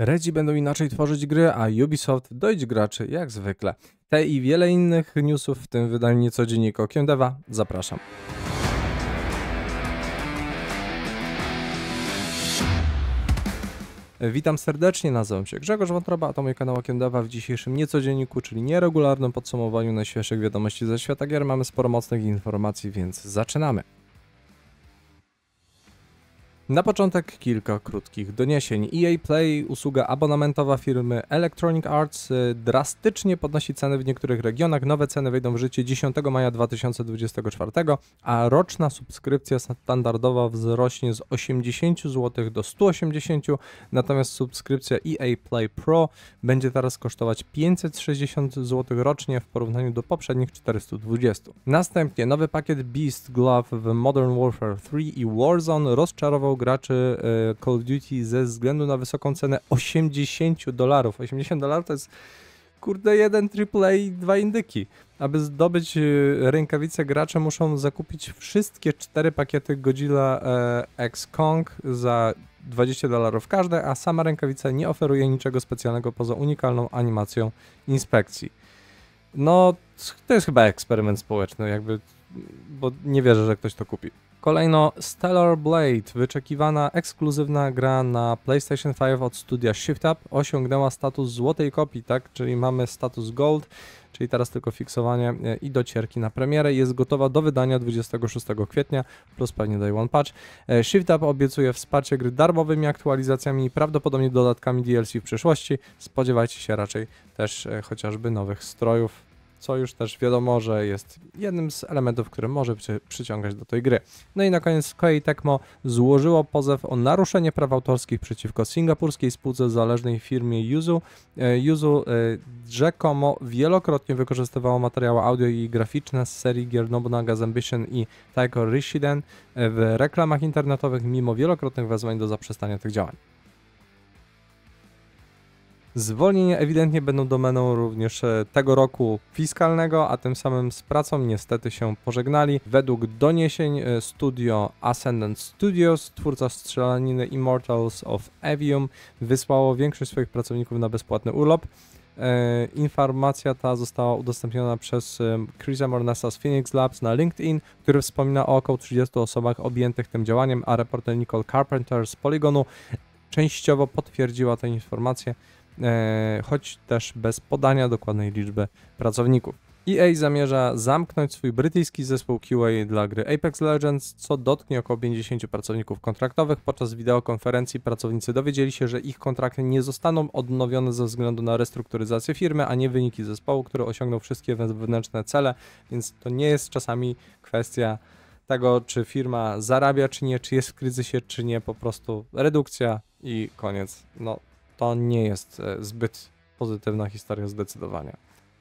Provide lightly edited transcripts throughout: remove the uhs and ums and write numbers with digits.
Redzi będą inaczej tworzyć gry, a Ubisoft dojdź graczy jak zwykle. Te i wiele innych newsów w tym wydaniu nieco dziennika Okiem Deva. Zapraszam. Witam serdecznie, nazywam się Grzegorz Wątroba, a to mój kanał Okiem Deva. W dzisiejszym niecodzienniku, czyli nieregularnym podsumowaniu najświeższych wiadomości ze świata gier mamy sporo mocnych informacji, więc zaczynamy. Na początek kilka krótkich doniesień. EA Play, usługa abonamentowa firmy Electronic Arts, drastycznie podnosi ceny w niektórych regionach. Nowe ceny wejdą w życie 10 maja 2024, a roczna subskrypcja standardowa wzrośnie z 80 zł do 180, natomiast subskrypcja EA Play Pro będzie teraz kosztować 560 zł rocznie w porównaniu do poprzednich 420. Następnie nowy pakiet Beast Glove w Modern Warfare 3 i Warzone rozczarował graczy Call of Duty ze względu na wysoką cenę $80. $80 to jest kurde jeden AAA i dwa indyki. Aby zdobyć rękawice, gracze muszą zakupić wszystkie 4 pakiety Godzilla X Kong za $20 każde, a sama rękawica nie oferuje niczego specjalnego poza unikalną animacją inspekcji. No, to jest chyba eksperyment społeczny, bo nie wierzę, że ktoś to kupi. Kolejno Stellar Blade, wyczekiwana ekskluzywna gra na PlayStation 5 od studia Shift Up, osiągnęła status złotej kopii, tak? Czyli mamy status Gold, czyli teraz tylko fiksowanie i docierki na premierę. Jest gotowa do wydania 26 kwietnia, plus pewnie day one patch. Shift Up obiecuje wsparcie gry darmowymi aktualizacjami i prawdopodobnie dodatkami DLC w przyszłości. Spodziewajcie się raczej też chociażby nowych strojów, co już też wiadomo, że jest jednym z elementów, który może przyciągać do tej gry. No i na koniec Koei Tecmo złożyło pozew o naruszenie praw autorskich przeciwko singapurskiej spółce zależnej firmie Yuzu. Yuzu rzekomo wielokrotnie wykorzystywało materiały audio i graficzne z serii gier Nobunaga's Ambition i Taiko Rishiden w reklamach internetowych, mimo wielokrotnych wezwań do zaprzestania tych działań. Zwolnienia ewidentnie będą domeną również tego roku fiskalnego, a tym samym z pracą niestety się pożegnali. Według doniesień studio Ascendant Studios, twórca strzelaniny Immortals of Evium, wysłało większość swoich pracowników na bezpłatny urlop. Informacja ta została udostępniona przez Chrisa Mornesa z Phoenix Labs na LinkedIn, który wspomina o około 30 osobach objętych tym działaniem, a reporter Nicole Carpenter z Polygonu częściowo potwierdziła tę informację, choć też bez podania dokładnej liczby pracowników. EA zamierza zamknąć swój brytyjski zespół QA dla gry Apex Legends, co dotknie około 50 pracowników kontraktowych. Podczas wideokonferencji pracownicy dowiedzieli się, że ich kontrakty nie zostaną odnowione ze względu na restrukturyzację firmy, a nie wyniki zespołu, który osiągnął wszystkie wewnętrzne cele, więc to nie jest czasami kwestia tego, czy firma zarabia, czy nie, czy jest w kryzysie, czy nie, po prostu redukcja i koniec. No, to nie jest zbyt pozytywna historia zdecydowanie.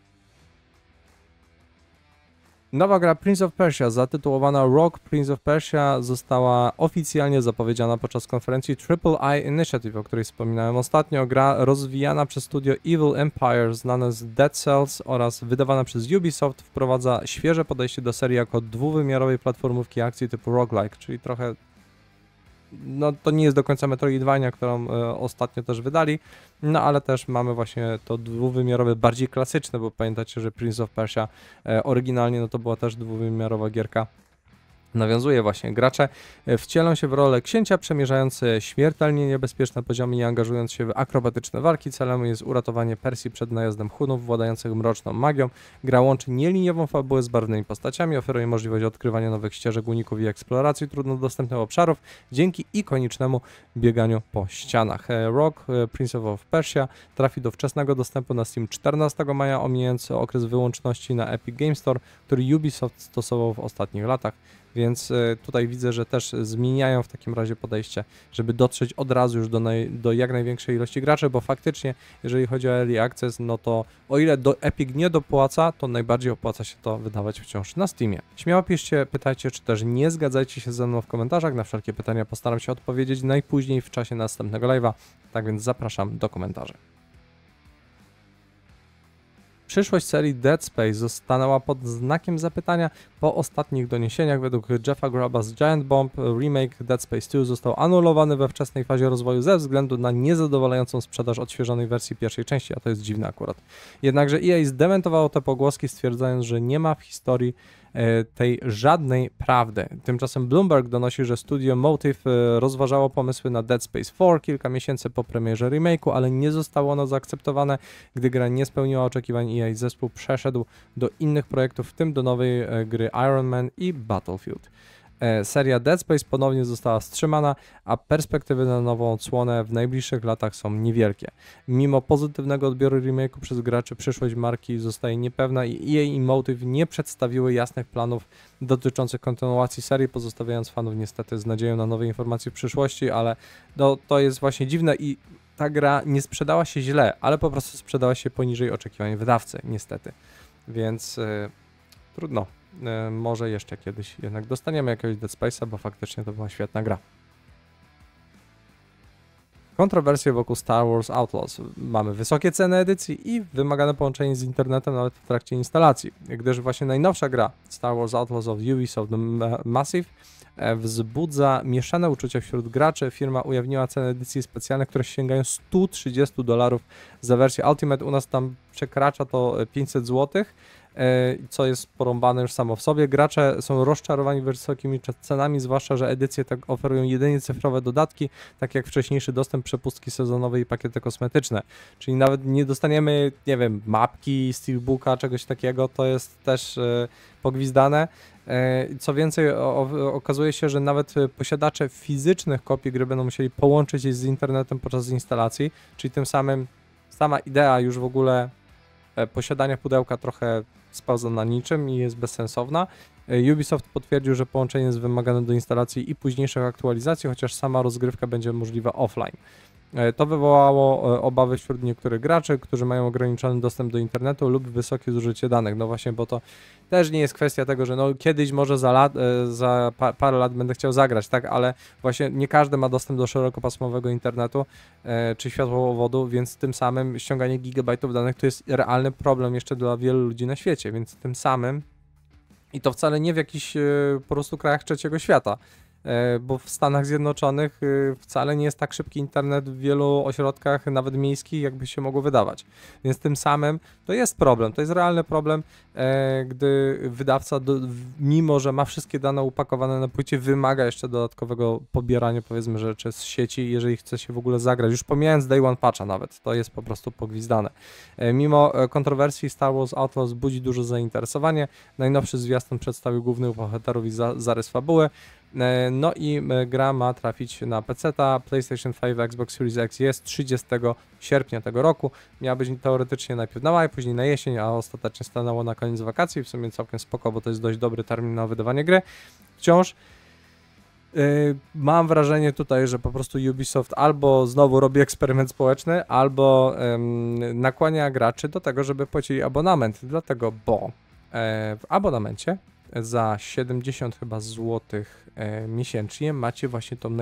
Nowa gra Prince of Persia, zatytułowana Rogue Prince of Persia, została oficjalnie zapowiedziana podczas konferencji Triple I Initiative, o której wspominałem ostatnio. Gra rozwijana przez studio Evil Empire, znane z Dead Cells oraz wydawana przez Ubisoft, wprowadza świeże podejście do serii jako dwuwymiarowej platformówki akcji typu roguelike, czyli trochę, no to nie jest do końca Metroidvania, którą ostatnio też wydali, no ale też mamy właśnie to dwuwymiarowe, bardziej klasyczne, bo pamiętacie, że Prince of Persia oryginalnie no to była też dwuwymiarowa gierka. Nawiązuje właśnie, gracze wcielą się w rolę księcia, przemierzając śmiertelnie niebezpieczne poziomy i angażując się w akrobatyczne walki. Celem jest uratowanie Persji przed najazdem Hunów władających mroczną magią. Gra łączy nieliniową fabułę z barwnymi postaciami, oferuje możliwość odkrywania nowych ścieżek, uników i eksploracji trudno dostępnych obszarów dzięki ikonicznemu bieganiu po ścianach. Rogue Prince of Persia trafi do wczesnego dostępu na Steam 14 maja, omijając okres wyłączności na Epic Games Store, który Ubisoft stosował w ostatnich latach. Więc tutaj widzę, że też zmieniają w takim razie podejście, żeby dotrzeć od razu już do jak największej ilości graczy, bo faktycznie, jeżeli chodzi o Early Access, no to o ile do Epic nie dopłaca, to najbardziej opłaca się to wydawać wciąż na Steamie. Śmiało piszcie, pytajcie, czy też nie zgadzajcie się ze mną w komentarzach. Na wszelkie pytania postaram się odpowiedzieć najpóźniej w czasie następnego live'a, tak więc zapraszam do komentarzy. Przyszłość serii Dead Space stanęła pod znakiem zapytania po ostatnich doniesieniach. Według Jeffa Grubb'a z Giant Bomb remake Dead Space 2 został anulowany we wczesnej fazie rozwoju ze względu na niezadowalającą sprzedaż odświeżonej wersji pierwszej części, a to jest dziwne akurat. Jednakże EA zdementowało te pogłoski, stwierdzając, że nie ma w historii tej żadnej prawdy. Tymczasem Bloomberg donosi, że studio Motive rozważało pomysły na Dead Space 4 kilka miesięcy po premierze remake'u, ale nie zostało ono zaakceptowane, gdy gra nie spełniła oczekiwań EA. Zespół przeszedł do innych projektów, w tym do nowej gry Iron Man i Battlefield. Seria Dead Space ponownie została wstrzymana, a perspektywy na nową odsłonę w najbliższych latach są niewielkie. Mimo pozytywnego odbioru remake'u przez graczy, przyszłość marki zostaje niepewna i EA i Motive nie przedstawiły jasnych planów dotyczących kontynuacji serii, pozostawiając fanów niestety z nadzieją na nowe informacje w przyszłości, ale to jest właśnie dziwne i ta gra nie sprzedała się źle, ale po prostu sprzedała się poniżej oczekiwań wydawcy, niestety. Więc trudno. Może jeszcze kiedyś jednak dostaniemy jakiegoś Dead Space'a, bo faktycznie to była świetna gra. Kontrowersje wokół Star Wars Outlaws. Mamy wysokie ceny edycji i wymagane połączenie z internetem nawet w trakcie instalacji, gdyż właśnie najnowsza gra Star Wars Outlaws of Ubisoft Massive wzbudza mieszane uczucia wśród graczy. Firma ujawniła ceny edycji specjalnych, które sięgają $130 za wersję Ultimate. U nas tam przekracza to 500 zł. Co jest porąbane już samo w sobie. Gracze są rozczarowani wysokimi cenami, zwłaszcza, że edycje te oferują jedynie cyfrowe dodatki, tak jak wcześniejszy dostęp, przepustki sezonowe i pakiety kosmetyczne. Czyli nawet nie dostaniemy, nie wiem, mapki, steelbooka, czegoś takiego, to jest też pogwizdane. Co więcej, okazuje się, że nawet posiadacze fizycznych kopii gry będą musieli połączyć je z internetem podczas instalacji, czyli tym samym sama idea już w ogóle posiadania pudełka trochę spełza na niczym i jest bezsensowna. Ubisoft potwierdził, że połączenie jest wymagane do instalacji i późniejszych aktualizacji, chociaż sama rozgrywka będzie możliwa offline. To wywołało obawy wśród niektórych graczy, którzy mają ograniczony dostęp do internetu lub wysokie zużycie danych. No właśnie, bo to też nie jest kwestia tego, że no kiedyś może za parę lat będę chciał zagrać, tak, ale właśnie nie każdy ma dostęp do szerokopasmowego internetu czy światłowodu, więc tym samym ściąganie gigabajtów danych to jest realny problem jeszcze dla wielu ludzi na świecie, więc tym samym i to wcale nie w jakichś po prostu krajach trzeciego świata. Bo w Stanach Zjednoczonych wcale nie jest tak szybki internet w wielu ośrodkach, nawet miejskich, jakby się mogło wydawać. Więc tym samym to jest problem, to jest realny problem, gdy wydawca, mimo że ma wszystkie dane upakowane na płycie, wymaga jeszcze dodatkowego pobierania, powiedzmy, rzeczy z sieci, jeżeli chce się w ogóle zagrać. Już pomijając Day One Patcha nawet, to jest po prostu pogwizdane. Mimo kontrowersji Star Wars Outlaws budzi duże zainteresowanie. Najnowszy zwiastun przedstawił głównych bohaterów i zarys fabuły. No i gra ma trafić na PC-ta, PlayStation 5, Xbox Series X jest 30 sierpnia tego roku. Miała być teoretycznie najpierw na maj, później na jesień, a ostatecznie stanęło na koniec wakacji. W sumie całkiem spoko, bo to jest dość dobry termin na wydawanie gry. Wciąż mam wrażenie tutaj, że po prostu Ubisoft albo znowu robi eksperyment społeczny, albo nakłania graczy do tego, żeby płacili abonament. Dlatego, bo w abonamencie za 70 chyba złotych miesięcznie macie właśnie tą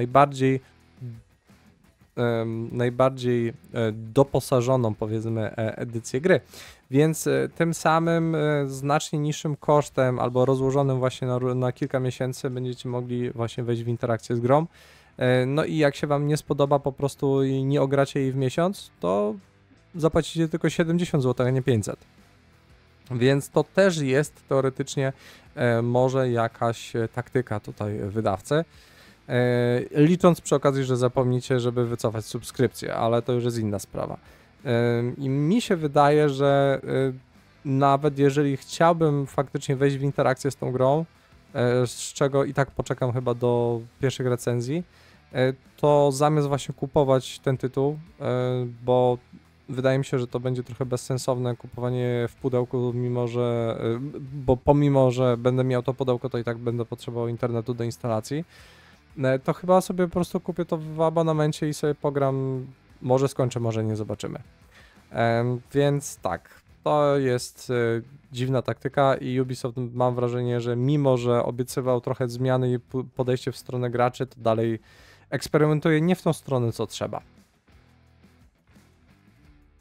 najbardziej doposażoną, powiedzmy, edycję gry. Więc tym samym znacznie niższym kosztem albo rozłożonym właśnie na kilka miesięcy będziecie mogli właśnie wejść w interakcję z grą. No i jak się wam nie spodoba po prostu i nie ogracie jej w miesiąc, to zapłacicie tylko 70 zł, a nie 500. Więc to też jest teoretycznie może jakaś taktyka tutaj wydawcy. Licząc przy okazji, że zapomnicie, żeby wycofać subskrypcję, ale to już jest inna sprawa. I mi się wydaje, że nawet jeżeli chciałbym faktycznie wejść w interakcję z tą grą, z czego i tak poczekam chyba do pierwszych recenzji, to zamiast właśnie kupować ten tytuł, bo wydaje mi się, że to będzie trochę bezsensowne kupowanie w pudełku, bo pomimo, że będę miał to pudełko, to i tak będę potrzebował internetu do instalacji, to chyba sobie po prostu kupię to w abonamencie i sobie pogram, może skończę, może nie, zobaczymy. Więc tak, to jest dziwna taktyka i Ubisoft, mam wrażenie, że mimo, że obiecywał trochę zmiany i podejście w stronę graczy, to dalej eksperymentuje nie w tą stronę, co trzeba.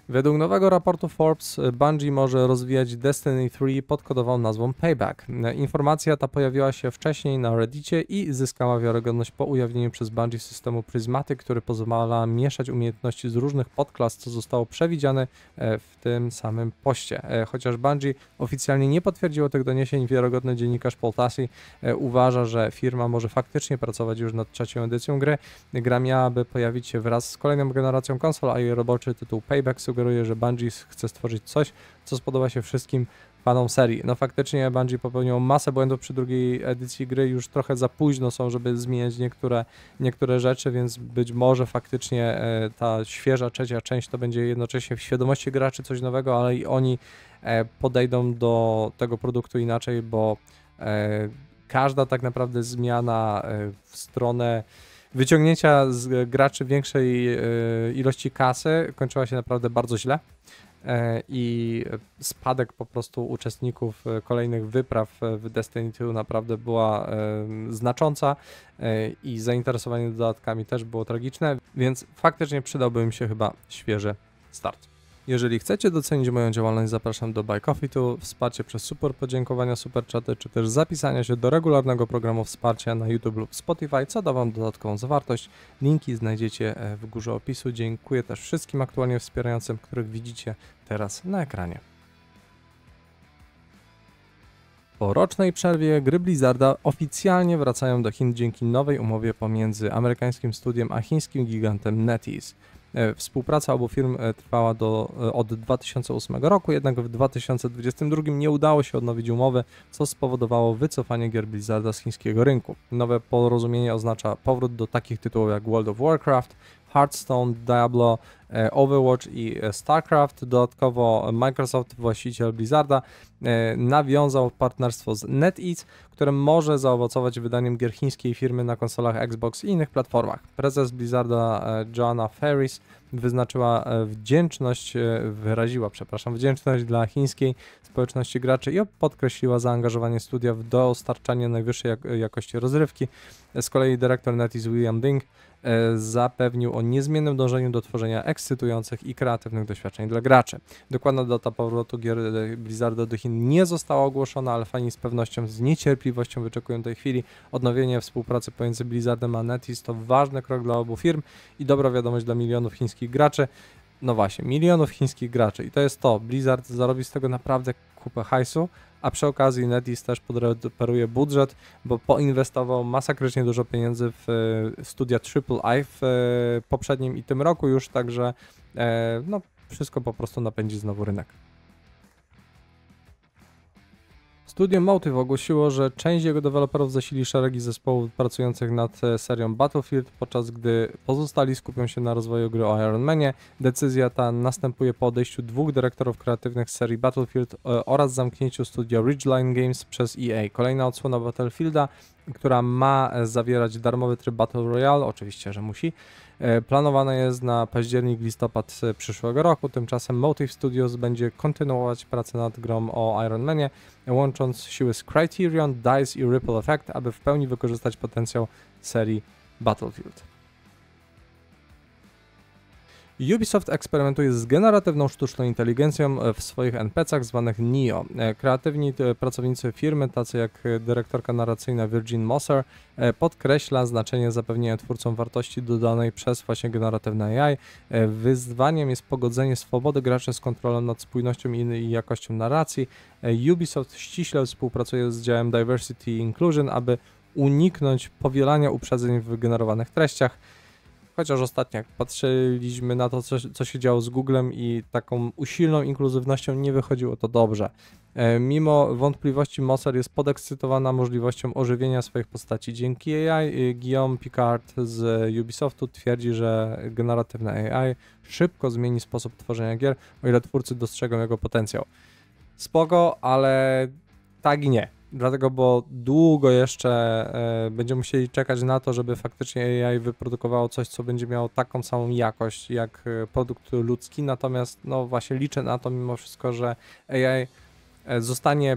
Według nowego raportu Forbes, Bungie może rozwijać Destiny 3 pod kodową nazwą Payback. Informacja ta pojawiła się wcześniej na Reddicie i zyskała wiarygodność po ujawnieniu przez Bungie systemu Prismatic, który pozwala mieszać umiejętności z różnych podklas, co zostało przewidziane w tym samym poście. Chociaż Bungie oficjalnie nie potwierdziło tych doniesień, wiarygodny dziennikarz Paul Tassi uważa, że firma może faktycznie pracować już nad trzecią edycją gry. Gra miałaby pojawić się wraz z kolejną generacją konsol, a jej roboczy tytuł Payback sugeruje, że Bungie chce stworzyć coś, co spodoba się wszystkim fanom serii. No faktycznie Bungie popełniło masę błędów przy drugiej edycji gry, już trochę za późno są, żeby zmieniać niektóre rzeczy, więc być może faktycznie ta świeża trzecia część to będzie jednocześnie w świadomości graczy coś nowego, ale i oni podejdą do tego produktu inaczej, bo każda tak naprawdę zmiana w stronę wyciągnięcia z graczy większej ilości kasy kończyła się naprawdę bardzo źle i spadek po prostu uczestników kolejnych wypraw w Destiny 2 naprawdę była znacząca i zainteresowanie dodatkami też było tragiczne, więc faktycznie przydałby mi się chyba świeży start. Jeżeli chcecie docenić moją działalność, zapraszam do Buy Coffee, wsparcie przez super podziękowania, super czaty, czy też zapisania się do regularnego programu wsparcia na YouTube lub Spotify, co da Wam dodatkową zawartość. Linki znajdziecie w górze opisu. Dziękuję też wszystkim aktualnie wspierającym, których widzicie teraz na ekranie. Po rocznej przerwie gry Blizzarda oficjalnie wracają do Chin dzięki nowej umowie pomiędzy amerykańskim studiem a chińskim gigantem NetEase. Współpraca obu firm trwała od 2008 roku, jednak w 2022 nie udało się odnowić umowy, co spowodowało wycofanie gier Blizzarda z chińskiego rynku. Nowe porozumienie oznacza powrót do takich tytułów jak World of Warcraft, Hearthstone, Diablo, Overwatch i StarCraft. Dodatkowo Microsoft, właściciel Blizzarda, nawiązał partnerstwo z NetEase, które może zaowocować wydaniem gier chińskiej firmy na konsolach Xbox i innych platformach. Prezes Blizzarda Joanna Ferris wyraziła wdzięczność dla chińskiej społeczności graczy i podkreśliła zaangażowanie studia w dostarczanie najwyższej jakości rozrywki. Z kolei dyrektor NetEase William Ding zapewnił o niezmiennym dążeniu do tworzenia ekscytujących i kreatywnych doświadczeń dla graczy. Dokładna data powrotu gier Blizzarda do Chin nie została ogłoszona, ale fani z pewnością, z niecierpliwością wyczekują tej chwili. Odnowienie współpracy pomiędzy Blizzardem a NetEase to ważny krok dla obu firm i dobra wiadomość dla milionów chińskich graczy. No właśnie, milionów chińskich graczy i to jest to. Blizzard zarobi z tego naprawdę kupę hajsu, a przy okazji NetEase też podreperuje budżet, bo poinwestował masakrycznie dużo pieniędzy w studia AAA w poprzednim i tym roku już, także no wszystko po prostu napędzi znowu rynek. Studio Motive ogłosiło, że część jego deweloperów zasili szeregi zespołów pracujących nad serią Battlefield, podczas gdy pozostali skupią się na rozwoju gry o Iron Manie. Decyzja ta następuje po odejściu dwóch dyrektorów kreatywnych z serii Battlefield oraz zamknięciu studia Ridgeline Games przez EA. Kolejna odsłona Battlefielda, która ma zawierać darmowy tryb Battle Royale, oczywiście, że musi, planowane jest na październik-listopad przyszłego roku. Tymczasem Motive Studios będzie kontynuować pracę nad grą o Iron Manie, łącząc siły z Criterion, DICE i Ripple Effect, aby w pełni wykorzystać potencjał serii Battlefield. Ubisoft eksperymentuje z generatywną sztuczną inteligencją w swoich NPC-ach zwanych NEO. Kreatywni pracownicy firmy, tacy jak dyrektorka narracyjna Virgin Mosser, podkreśla znaczenie zapewnienia twórcom wartości dodanej przez właśnie generatywne AI. Wyzwaniem jest pogodzenie swobody graczy z kontrolą nad spójnością i jakością narracji. Ubisoft ściśle współpracuje z działem Diversity i Inclusion, aby uniknąć powielania uprzedzeń w wygenerowanych treściach. Chociaż ostatnio jak patrzyliśmy na to, co się działo z Googlem i taką usilną inkluzywnością, nie wychodziło to dobrze. Mimo wątpliwości Mosser jest podekscytowana możliwością ożywienia swoich postaci dzięki AI. Guillaume Picard z Ubisoftu twierdzi, że generatywne AI szybko zmieni sposób tworzenia gier, o ile twórcy dostrzegą jego potencjał. Spoko, ale tak i nie. Dlatego, bo długo jeszcze będziemy musieli czekać na to, żeby faktycznie AI wyprodukowało coś, co będzie miało taką samą jakość jak produkt ludzki, natomiast no właśnie liczę na to mimo wszystko, że AI zostanie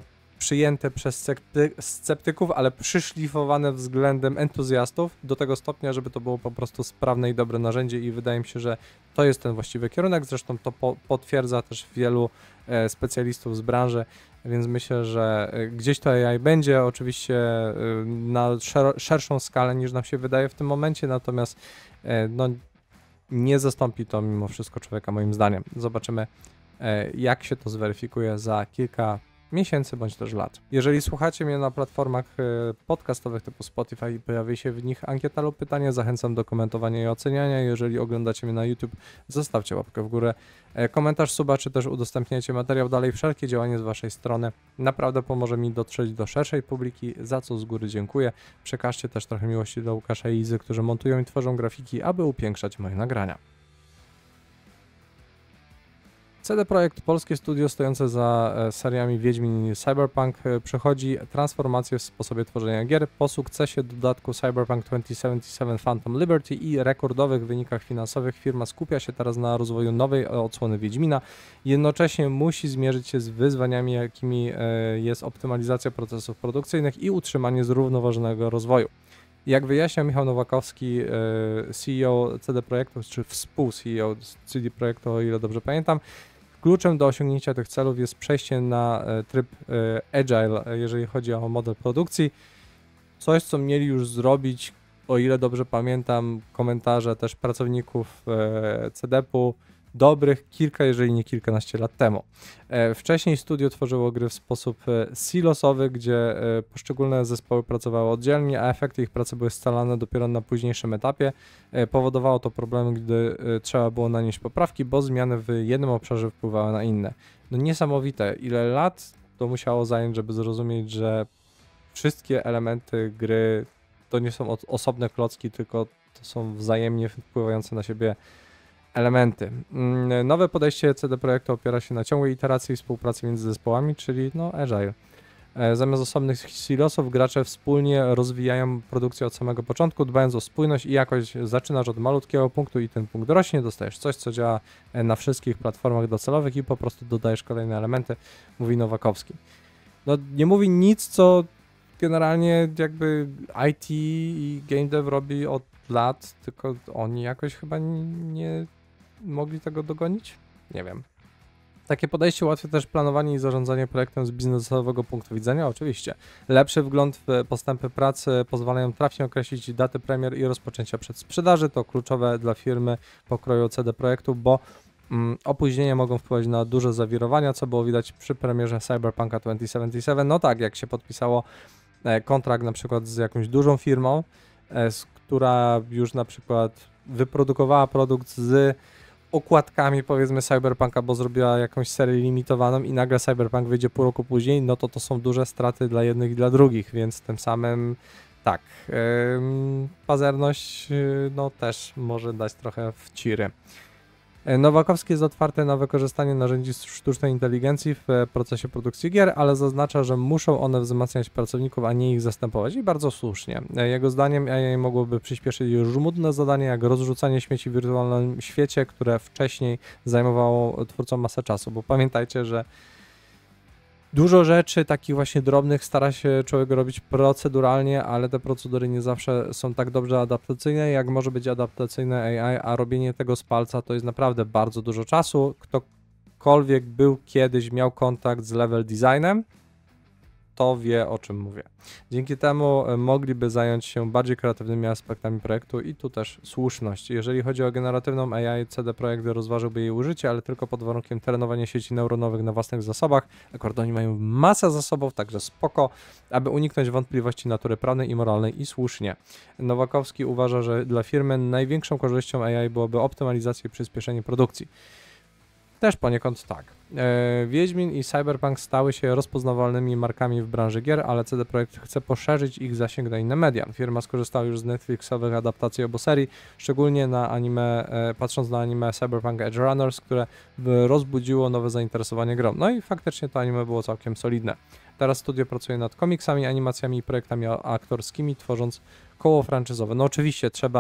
przyjęte przez sceptyków, ale przyszlifowane względem entuzjastów do tego stopnia, żeby to było po prostu sprawne i dobre narzędzie i wydaje mi się, że to jest ten właściwy kierunek, zresztą to potwierdza też wielu specjalistów z branży, więc myślę, że gdzieś to AI będzie, oczywiście na szerszą skalę niż nam się wydaje w tym momencie, natomiast no, nie zastąpi to mimo wszystko człowieka moim zdaniem. Zobaczymy, jak się to zweryfikuje za kilka miesięcy bądź też lat. Jeżeli słuchacie mnie na platformach podcastowych typu Spotify i pojawi się w nich ankieta lub pytanie, zachęcam do komentowania i oceniania. Jeżeli oglądacie mnie na YouTube, zostawcie łapkę w górę, komentarz, suba, czy też udostępniajcie materiał dalej. Wszelkie działanie z waszej strony naprawdę pomoże mi dotrzeć do szerszej publiki, za co z góry dziękuję. Przekażcie też trochę miłości do Łukasza i Izy, którzy montują i tworzą grafiki, aby upiększać moje nagrania. CD Projekt, polskie studio stojące za seriami Wiedźmin i Cyberpunk, przechodzi transformację w sposobie tworzenia gier. Po sukcesie dodatku Cyberpunk 2077 Phantom Liberty i rekordowych wynikach finansowych firma skupia się teraz na rozwoju nowej odsłony Wiedźmina. Jednocześnie musi zmierzyć się z wyzwaniami, jakimi jest optymalizacja procesów produkcyjnych i utrzymanie zrównoważonego rozwoju. Jak wyjaśnia Michał Nowakowski, CEO CD Projektu, czy współ-CEO CD Projektu, o ile dobrze pamiętam, kluczem do osiągnięcia tych celów jest przejście na tryb agile, jeżeli chodzi o model produkcji. Coś, co mieli już zrobić, o ile dobrze pamiętam, komentarze też pracowników CDP-u, dobrych kilka, jeżeli nie kilkanaście lat temu. Wcześniej studio tworzyło gry w sposób silosowy, gdzie poszczególne zespoły pracowały oddzielnie, a efekty ich pracy były scalane dopiero na późniejszym etapie. Powodowało to problemy, gdy trzeba było nanieść poprawki, bo zmiany w jednym obszarze wpływały na inne. No niesamowite, ile lat to musiało zająć, żeby zrozumieć, że wszystkie elementy gry to nie są osobne klocki, tylko to są wzajemnie wpływające na siebie elementy. Nowe podejście CD Projektu opiera się na ciągłej iteracji i współpracy między zespołami, czyli no agile. Zamiast osobnych silosów gracze wspólnie rozwijają produkcję od samego początku, dbając o spójność i jakość. Zaczynasz od malutkiego punktu i ten punkt rośnie, dostajesz coś, co działa na wszystkich platformach docelowych i po prostu dodajesz kolejne elementy, mówi Nowakowski. No nie mówi nic, co generalnie jakby IT i game dev robi od lat, tylko oni jakoś chyba nie mogli tego dogonić? Nie wiem. Takie podejście ułatwia też planowanie i zarządzanie projektem z biznesowego punktu widzenia, oczywiście. Lepszy wgląd w postępy pracy pozwalają trafnie określić daty premier i rozpoczęcia przedsprzedaży. To kluczowe dla firmy pokroju CD Projektu, bo opóźnienia mogą wpływać na duże zawirowania, co było widać przy premierze Cyberpunka 2077. No tak, jak się podpisało kontrakt na przykład z jakąś dużą firmą, która już na przykład wyprodukowała produkt z okładkami powiedzmy Cyberpunka, bo zrobiła jakąś serię limitowaną i nagle Cyberpunk wyjdzie pół roku później, no to są duże straty dla jednych i dla drugich, więc tym samym tak, pazerność no też może dać trochę w ciry. Nowakowski jest otwarty na wykorzystanie narzędzi sztucznej inteligencji w procesie produkcji gier, ale zaznacza, że muszą one wzmacniać pracowników, a nie ich zastępować i bardzo słusznie. Jego zdaniem AI mogłoby przyspieszyć już żmudne zadanie, jak rozrzucanie śmieci w wirtualnym świecie, które wcześniej zajmowało twórcom masę czasu, bo pamiętajcie, że dużo rzeczy takich właśnie drobnych stara się człowiek robić proceduralnie, ale te procedury nie zawsze są tak dobrze adaptacyjne, jak może być adaptacyjne AI, a robienie tego z palca to jest naprawdę bardzo dużo czasu. Ktokolwiek był kiedyś, miał kontakt z level designem, to wie, o czym mówię. Dzięki temu mogliby zająć się bardziej kreatywnymi aspektami projektu i tu też słuszność. Jeżeli chodzi o generatywną AI, CD Projekt rozważyłby jej użycie, ale tylko pod warunkiem trenowania sieci neuronowych na własnych zasobach. Akurat oni mają masę zasobów, także spoko, aby uniknąć wątpliwości natury prawnej i moralnej i słusznie. Nowakowski uważa, że dla firmy największą korzyścią AI byłoby optymalizacja i przyspieszenie produkcji. Też poniekąd tak. Wiedźmin i Cyberpunk stały się rozpoznawalnymi markami w branży gier, ale CD Projekt chce poszerzyć ich zasięg na inne media. Firma skorzystała już z Netflixowych adaptacji obu serii, szczególnie na anime, patrząc na anime Cyberpunk Edge Runners, które rozbudziło nowe zainteresowanie grą. No i faktycznie to anime było całkiem solidne. Teraz studio pracuje nad komiksami, animacjami i projektami aktorskimi, tworząc koło franczyzowe. No oczywiście trzeba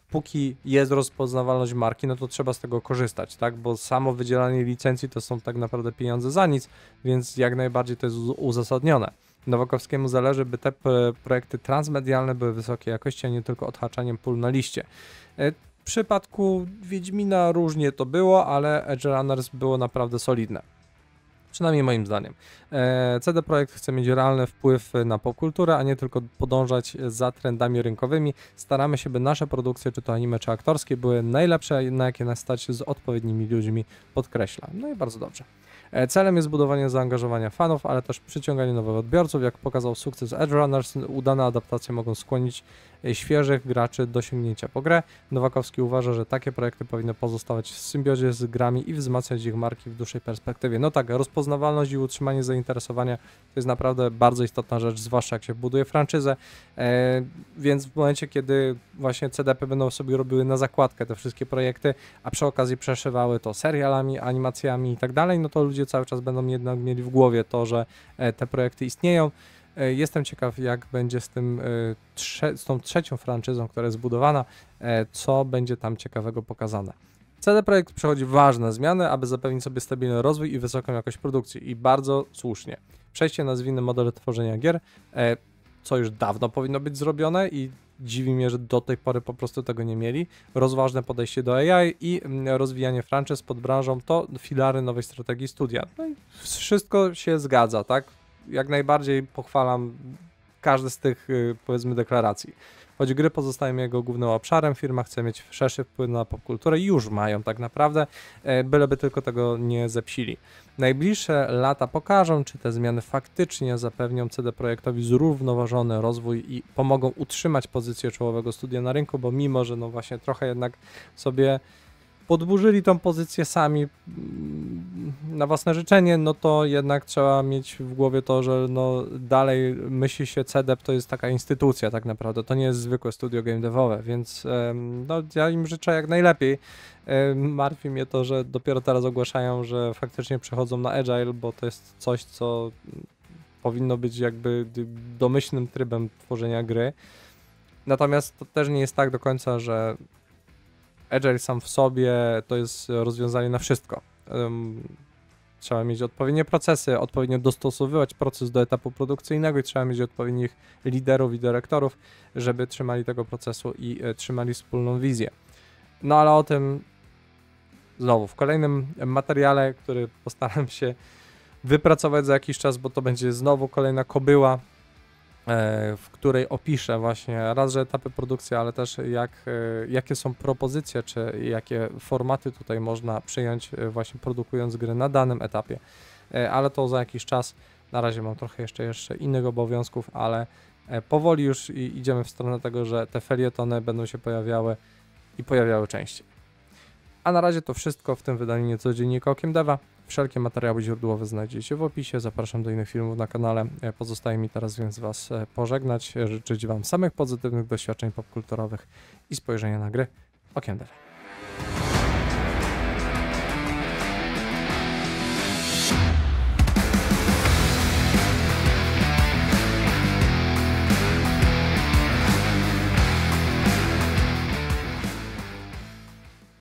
póki jest rozpoznawalność marki, no to trzeba z tego korzystać, tak? Bo samo wydzielanie licencji to są tak naprawdę pieniądze za nic, więc jak najbardziej to jest uzasadnione. Nowakowskiemu zależy, by te projekty transmedialne były wysokiej jakości, a nie tylko odhaczaniem pól na liście. W przypadku Wiedźmina różnie to było, ale Edge Runners było naprawdę solidne. Przynajmniej moim zdaniem. CD Projekt chce mieć realny wpływ na popkulturę, a nie tylko podążać za trendami rynkowymi. Staramy się, by nasze produkcje, czy to anime, czy aktorskie, były najlepsze, na jakie nas stać, z odpowiednimi ludźmi, podkreśla. No i bardzo dobrze. Celem jest budowanie zaangażowania fanów, ale też przyciąganie nowych odbiorców. Jak pokazał sukces Edge Runners, udane adaptacje mogą skłonić świeżych graczy do sięgnięcia po grę. Nowakowski uważa, że takie projekty powinny pozostawać w symbiozie z grami i wzmacniać ich marki w dłuższej perspektywie. No tak, rozpoznawalność i utrzymanie zainteresowania to jest naprawdę bardzo istotna rzecz, zwłaszcza jak się buduje franczyzę, więc w momencie, kiedy właśnie CDP będą sobie robiły na zakładkę te wszystkie projekty, a przy okazji przeszywały to serialami, animacjami i tak dalej, no to ludzie cały czas będą jednak mieli w głowie to, że te projekty istnieją. Jestem ciekaw, jak będzie z tym, z tą trzecią franczyzą, która jest zbudowana, co będzie tam ciekawego pokazane. CD Projekt przechodzi ważne zmiany, aby zapewnić sobie stabilny rozwój i wysoką jakość produkcji, i bardzo słusznie. Przejście na zwinny model tworzenia gier, co już dawno powinno być zrobione i dziwi mnie, że do tej pory po prostu tego nie mieli. Rozważne podejście do AI i rozwijanie franczyz pod branżą to filary nowej strategii studia. No i wszystko się zgadza, tak? Jak najbardziej pochwalam każdy z tych, powiedzmy, deklaracji. Choć gry pozostają jego głównym obszarem, firma chce mieć szerszy wpływ na popkulturę i już mają tak naprawdę, byleby tylko tego nie zepsili. Najbliższe lata pokażą, czy te zmiany faktycznie zapewnią CD Projektowi zrównoważony rozwój i pomogą utrzymać pozycję czołowego studia na rynku, bo mimo, że no właśnie trochę jednak sobie podburzyli tą pozycję sami na własne życzenie, no to jednak trzeba mieć w głowie to, że no dalej myśli się CDEP to jest taka instytucja tak naprawdę, to nie jest zwykłe studio game devowe, więc no ja im życzę jak najlepiej. Martwi mnie to, że dopiero teraz ogłaszają, że faktycznie przechodzą na Agile, bo to jest coś, co powinno być jakby domyślnym trybem tworzenia gry. Natomiast to też nie jest tak do końca, że Agile sam w sobie to jest rozwiązanie na wszystko. Trzeba mieć odpowiednie procesy, odpowiednio dostosowywać proces do etapu produkcyjnego i trzeba mieć odpowiednich liderów i dyrektorów, żeby trzymali tego procesu i trzymali wspólną wizję. No ale o tym znowu w kolejnym materiale, który postaram się wypracować za jakiś czas, bo to będzie znowu kolejna kobyła, w której opiszę właśnie raz, że etapy produkcji, ale też jakie są propozycje, czy jakie formaty tutaj można przyjąć właśnie produkując gry na danym etapie, ale to za jakiś czas. Na razie mam trochę jeszcze innych obowiązków, ale powoli już idziemy w stronę tego, że te felietony będą się pojawiały częściej. A na razie to wszystko w tym wydaniu nieco Dziennika Okiem Deva. Wszelkie materiały źródłowe znajdziecie w opisie. Zapraszam do innych filmów na kanale. Pozostaje mi teraz więc Was pożegnać, życzyć Wam samych pozytywnych doświadczeń popkulturowych i spojrzenia na gry okiem Deva.